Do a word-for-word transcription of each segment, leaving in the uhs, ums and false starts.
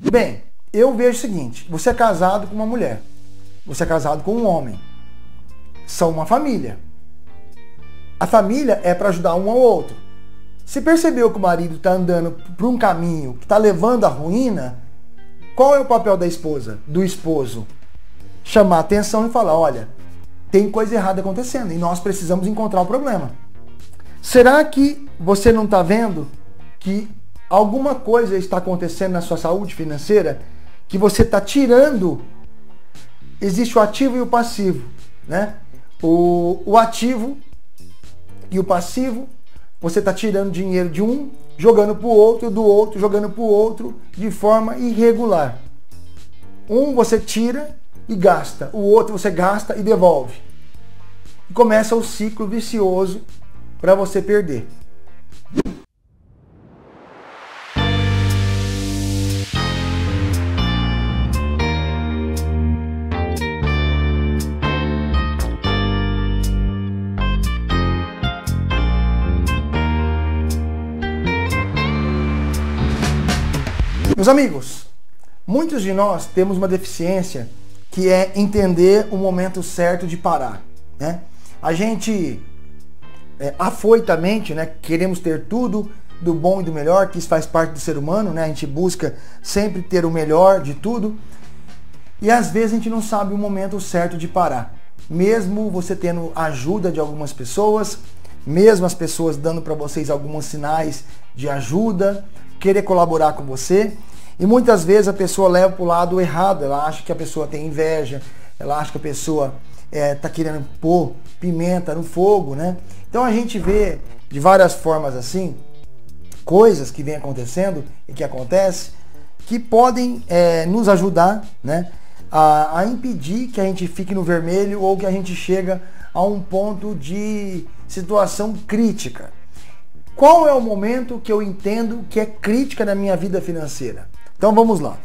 Bem, eu vejo o seguinte, você é casado com uma mulher, você é casado com um homem, são uma família. A família é para ajudar um ao outro. Se percebeu que o marido está andando por um caminho que está levando à ruína, qual é o papel da esposa, do esposo? Chamar a atenção e falar, olha, tem coisa errada acontecendo e nós precisamos encontrar o problema. Será que você não está vendo que alguma coisa está acontecendo na sua saúde financeira que você está tirando? Existe o ativo e o passivo, né? O, o ativo e o passivo, você está tirando dinheiro de um, jogando para o outro, do outro, jogando para o outro, de forma irregular. Um você tira e gasta, o outro você gasta e devolve. E começa o ciclo vicioso para você perder. Meus amigos, muitos de nós temos uma deficiência que é entender o momento certo de parar, né? A gente é, afoitamente, né, queremos ter tudo do bom e do melhor, que isso faz parte do ser humano, né? A gente busca sempre ter o melhor de tudo e às vezes a gente não sabe o momento certo de parar. Mesmo você tendo ajuda de algumas pessoas, mesmo as pessoas dando para vocês alguns sinais de ajuda, querer colaborar com você, e muitas vezes a pessoa leva para o lado errado, ela acha que a pessoa tem inveja, ela acha que a pessoa está é, querendo pôr pimenta no fogo, né? Então a gente vê de várias formas assim, coisas que vêm acontecendo e que acontecem, que podem é, nos ajudar, né, a, a impedir que a gente fique no vermelho ou que a gente chega a um ponto de situação crítica. Qual é o momento que eu entendo que é crítica na minha vida financeira? Então vamos lá.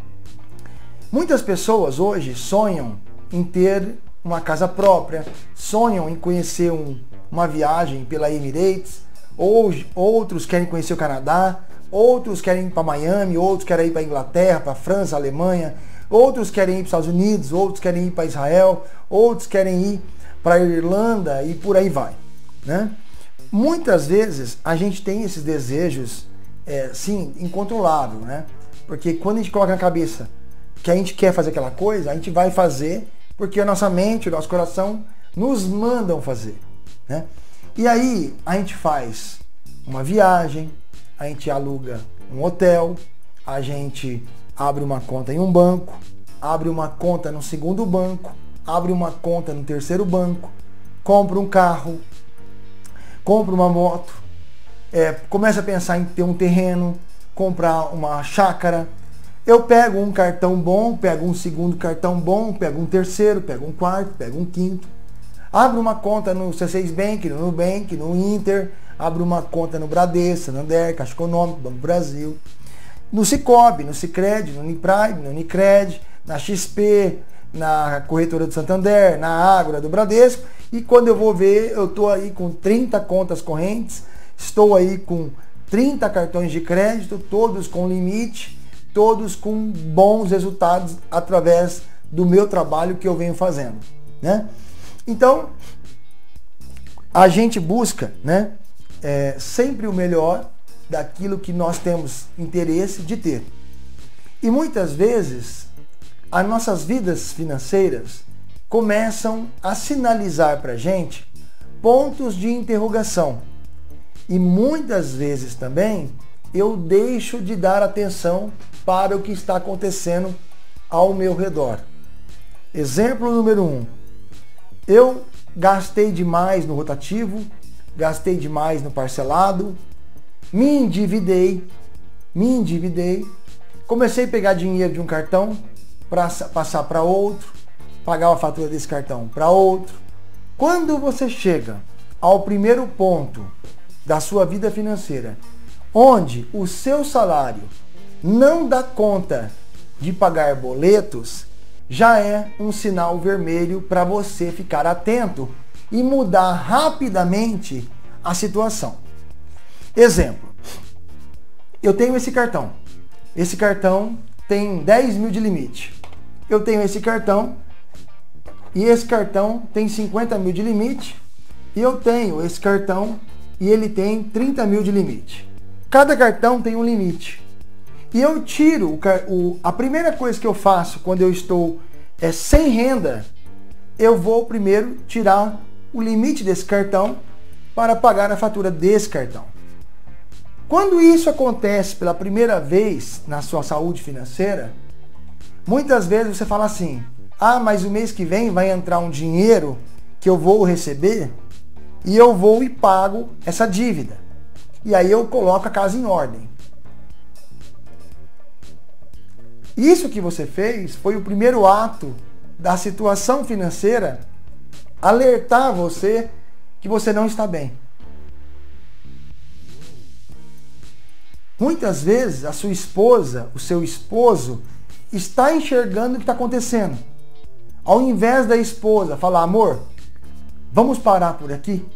Muitas pessoas hoje sonham em ter uma casa própria, sonham em conhecer um, uma viagem pela Emirates, ou, outros querem conhecer o Canadá, outros querem ir para Miami, outros querem ir para Inglaterra, para França, Alemanha, outros querem ir para os Estados Unidos, outros querem ir para Israel, outros querem ir para a Irlanda e por aí vai, né? Muitas vezes a gente tem esses desejos, é, sim, incontrolável, né? Porque quando a gente coloca na cabeça que a gente quer fazer aquela coisa, a gente vai fazer porque a nossa mente, o nosso coração nos mandam fazer, né? E aí a gente faz uma viagem, a gente aluga um hotel, a gente abre uma conta em um banco, abre uma conta no segundo banco, abre uma conta no terceiro banco, compra um carro, compra uma moto, é, começa a pensar em ter um terreno, comprar uma chácara. Eu pego um cartão bom, pego um segundo cartão bom, pego um terceiro, pego um quarto, pego um quinto. Abro uma conta no C seis Bank, no Nubank, no Inter, abro uma conta no Bradesco, no Santander, Caixa Econômica, Banco do Brasil, no Cicobi, no Sicredi, no Uniprime, no Unicred, na X P, na Corretora do Santander, na Ágora do Bradesco, e quando eu vou ver, eu estou aí com trinta contas correntes, estou aí com trinta cartões de crédito, todos com limite, todos com bons resultados através do meu trabalho que eu venho fazendo, né? Então, a gente busca, né, é, sempre o melhor daquilo que nós temos interesse de ter. E muitas vezes, as nossas vidas financeiras começam a sinalizar para a gente pontos de interrogação. E muitas vezes também eu deixo de dar atenção para o que está acontecendo ao meu redor. Exemplo número um. Eu gastei demais no rotativo, gastei demais no parcelado, me endividei, me endividei, comecei a pegar dinheiro de um cartão para passar para outro, pagar a fatura desse cartão para outro. Quando você chega ao primeiro ponto da sua vida financeira, onde o seu salário não dá conta de pagar boletos, já é um sinal vermelho para você ficar atento e mudar rapidamente a situação. Exemplo, eu tenho esse cartão. Esse cartão tem dez mil de limite. Eu tenho esse cartão e esse cartão tem cinquenta mil de limite e eu tenho esse cartão e ele tem trinta mil de limite. Cada cartão tem um limite. E eu tiro, o, o, a primeira coisa que eu faço quando eu estou é, sem renda, eu vou primeiro tirar o limite desse cartão para pagar a fatura desse cartão. Quando isso acontece pela primeira vez na sua saúde financeira, muitas vezes você fala assim, ah, mas o mês que vem vai entrar um dinheiro que eu vou receber e eu vou e pago essa dívida. E aí eu coloco a casa em ordem. Isso que você fez foi o primeiro ato da situação financeira alertar você que você não está bem. Muitas vezes a sua esposa, o seu esposo, está enxergando o que está acontecendo. Ao invés da esposa falar, amor, vamos parar por aqui?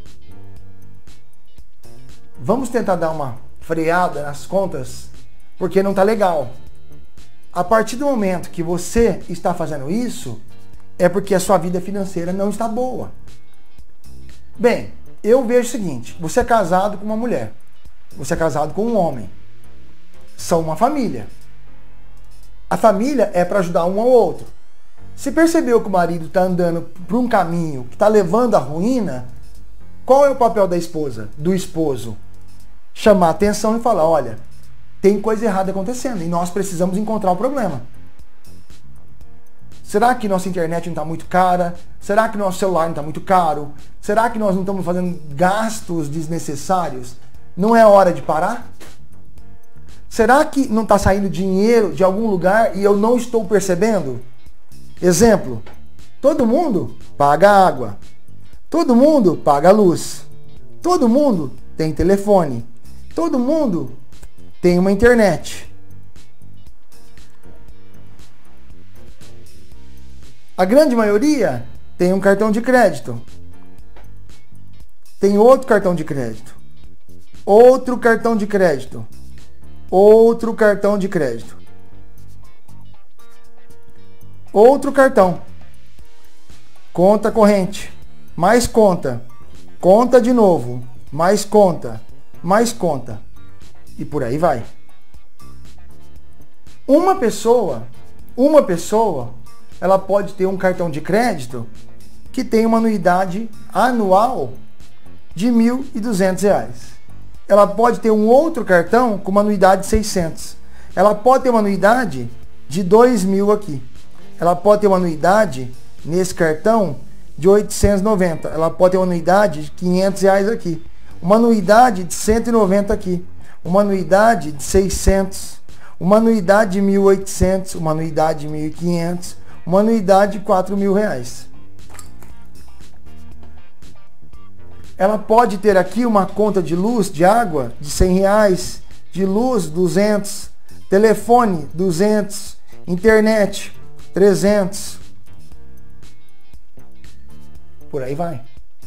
Vamos tentar dar uma freada nas contas, porque não está legal. A partir do momento que você está fazendo isso, é porque a sua vida financeira não está boa. Bem, eu vejo o seguinte, você é casado com uma mulher, você é casado com um homem, são uma família. A família é para ajudar um ao outro. Se percebeu que o marido está andando por um caminho que está levando à ruína, qual é o papel da esposa, do esposo? Chamar atenção e falar, olha, tem coisa errada acontecendo e nós precisamos encontrar o problema. Será que nossa internet não está muito cara? Será que nosso celular não está muito caro? Será que nós não estamos fazendo gastos desnecessários? Não é hora de parar? Será que não está saindo dinheiro de algum lugar e eu não estou percebendo? Exemplo, todo mundo paga água, todo mundo paga luz, todo mundo tem telefone, todo mundo tem uma internet. A grande maioria tem um cartão de crédito, tem outro cartão de crédito, outro cartão de crédito, outro cartão de crédito, outro cartão, conta corrente, mais conta, conta de novo, mais conta, mais conta, e por aí vai. Uma pessoa, uma pessoa, ela pode ter um cartão de crédito que tem uma anuidade anual de mil e duzentos reais. Ela pode ter um outro cartão com uma anuidade de seiscentos. Ela pode ter uma anuidade de dois mil aqui. Ela pode ter uma anuidade nesse cartão de oitocentos e noventa. Ela pode ter uma anuidade de quinhentos reais aqui. Uma anuidade de cento e noventa aqui. Uma anuidade de seiscentos. Uma anuidade de mil e oitocentos. Uma anuidade de mil e quinhentos. Uma anuidade de quatro mil reais. Ela pode ter aqui uma conta de luz, de água, de cem reais, de luz, duzentos, telefone, duzentos, internet, trezentos. Por aí vai.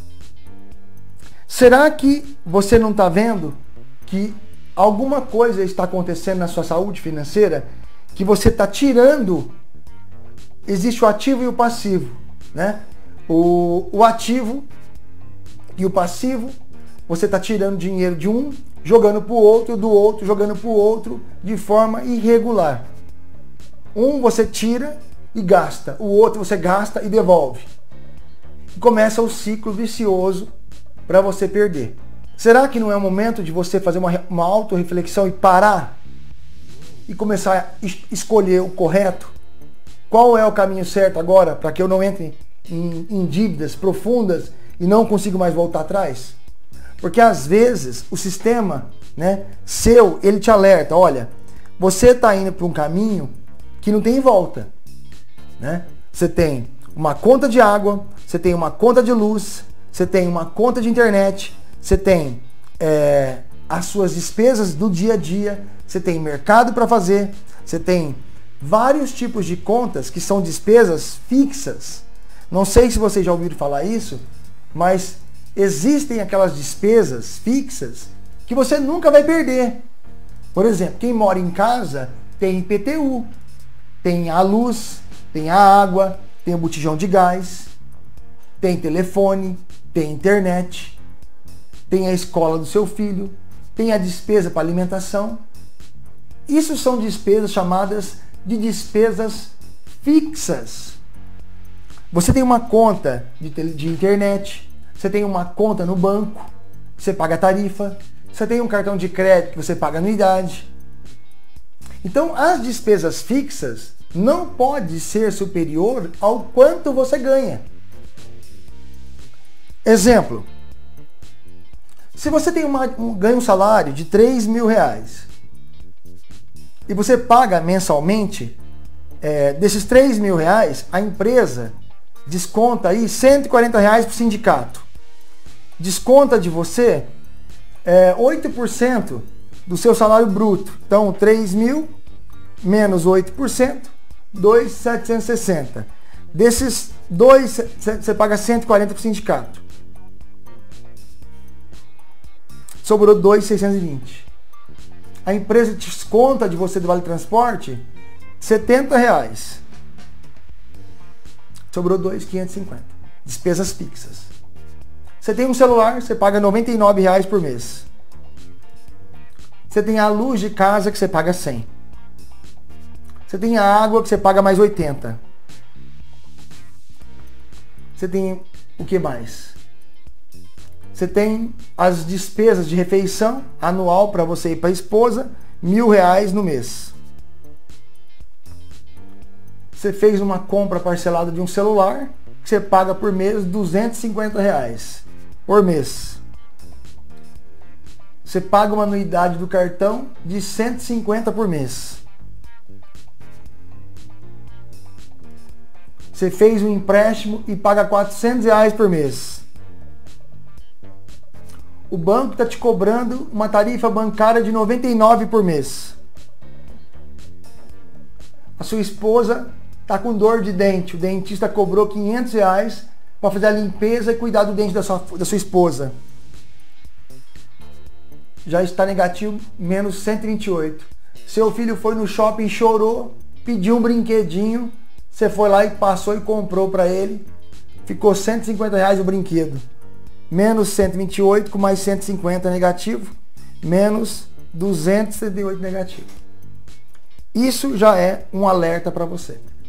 Será que você não está vendo que alguma coisa está acontecendo na sua saúde financeira que você está tirando? Existe o ativo e o passivo, né? O, o ativo e o passivo, você está tirando dinheiro de um, jogando para o outro, do outro, jogando para o outro, de forma irregular. Um você tira e gasta, o outro você gasta e devolve. E começa o ciclo vicioso para você perder. Será que não é o momento de você fazer uma, uma autorreflexão e parar? E começar a es- escolher o correto? Qual é o caminho certo agora para que eu não entre em, em dívidas profundas e não consigo mais voltar atrás? Porque às vezes o sistema, né, seu, ele te alerta, olha, você está indo para um caminho que não tem volta, né? Você tem uma conta de água, você tem uma conta de luz, você tem uma conta de internet, você tem é, as suas despesas do dia a dia, você tem mercado para fazer, você tem vários tipos de contas que são despesas fixas. Não sei se vocês já ouviram falar isso, mas existem aquelas despesas fixas que você nunca vai perder. Por exemplo, quem mora em casa tem I P T U, Tem a luz, tem a água, tem o botijão de gás, tem telefone, tem internet, tem a escola do seu filho, tem a despesa para alimentação. Isso são despesas chamadas de despesas fixas. Você tem uma conta de, de internet, você tem uma conta no banco, você paga tarifa, você tem um cartão de crédito que você paga anuidade. Então, as despesas fixas não pode ser superior ao quanto você ganha. Exemplo, se você tem uma, um, ganha um salário de três mil reais e você paga mensalmente, é, desses três mil reais, a empresa desconta aí cento e quarenta reais para o sindicato. Desconta de você é, oito por cento do seu salário bruto. Então, três mil menos oito por cento, dois mil setecentos e sessenta. Desses dois, você paga cento e quarenta para o sindicato. Sobrou dois mil seiscentos e vinte. A empresa desconta de você do Vale Transporte setenta reais. Sobrou dois mil quinhentos e cinquenta. Despesas fixas. Você tem um celular, você paga noventa e nove reais por mês. Você tem a luz de casa que você paga cem. Você tem a água que você paga mais oitenta. Você tem o que mais? Você tem as despesas de refeição anual para você e para a esposa, mil reais no mês. Você fez uma compra parcelada de um celular que você paga por mês duzentos e cinquenta reais por mês. Você paga uma anuidade do cartão de cento e cinquenta por mês. Você fez um empréstimo e paga quatrocentos reais por mês. O banco está te cobrando uma tarifa bancária de noventa e nove reais por mês. A sua esposa está com dor de dente. O dentista cobrou quinhentos reais para fazer a limpeza e cuidar do dente da sua, da sua esposa. Já está negativo, menos cento e vinte e oito. Seu filho foi no shopping, chorou, pediu um brinquedinho. Você foi lá e passou e comprou para ele. Ficou cento e cinquenta reais o brinquedo. Menos cento e vinte e oito com mais cento e cinquenta negativo. Menos duzentos e setenta e oito negativo. Isso já é um alerta para você.